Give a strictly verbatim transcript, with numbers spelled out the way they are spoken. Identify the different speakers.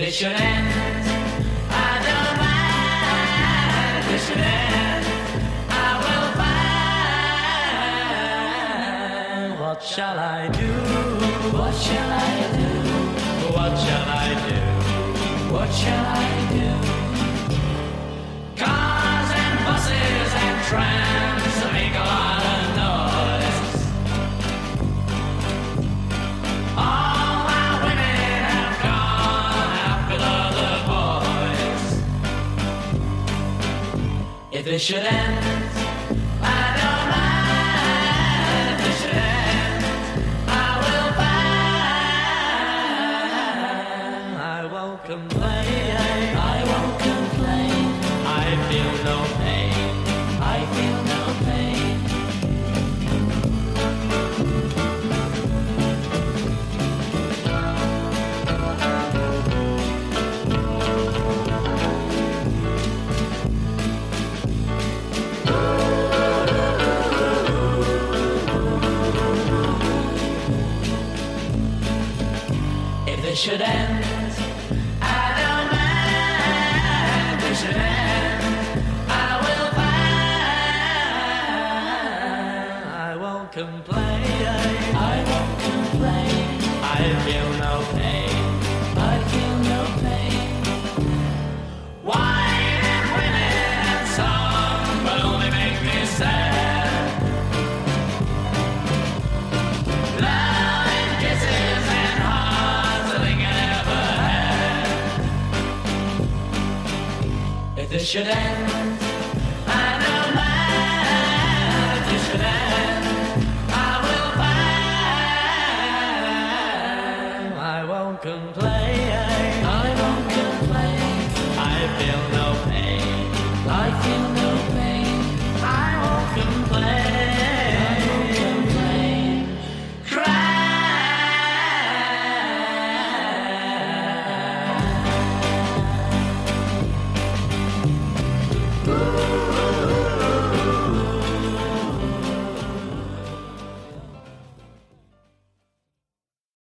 Speaker 1: it should end, I don't mind. If it should end, I will find. What shall I do? What shall I do? What shall I do? What shall I do? Cars and buses and trams make a lot of noise. All my women have gone out with other boys. If it should end, I don't mind. If it should end, I will find. I won't complain. I won't complain. I feel no pain. I feel no pain. If it should end, I don't mind. If it should end, I will find. I won't complain. I won't complain. I feel no pain. I feel no pain. Wine and women and song will only make me sad. Love and kisses and hearts a thing I never had. If this should end,